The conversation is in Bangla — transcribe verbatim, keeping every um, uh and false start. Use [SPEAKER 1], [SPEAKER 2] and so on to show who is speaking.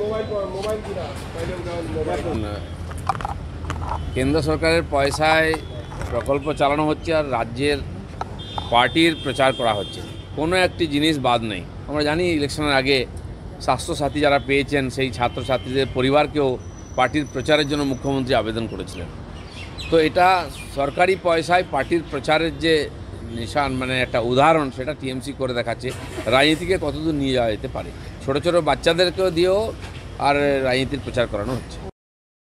[SPEAKER 1] কেন্দ্র সরকারের পয়সায় প্রকল্প চালানো হচ্ছে আর রাজ্যের পার্টির প্রচার করা হচ্ছে, কোনো একটি জিনিস বাদ নেই। আমরা জানি ইলেকশনের আগে স্বাস্থ্যসাথী যারা পেয়েছেন সেই ছাত্রছাত্রীদের পরিবারকেও পার্টির প্রচারের জন্য মুখ্যমন্ত্রী আবেদন করেছিলেন। তো এটা সরকারি পয়সায় পার্টির প্রচারের যে নিশান, মানে একটা উদাহরণ, সেটা টিএমসি করে দেখাচ্ছে। রাজনীতিকে কতদূর নিয়ে যাওয়া যেতে পারে, ছোটো ছোটো বাচ্চাদেরকেও দিয়েও আর রাজনীতির প্রচার করানো হচ্ছে।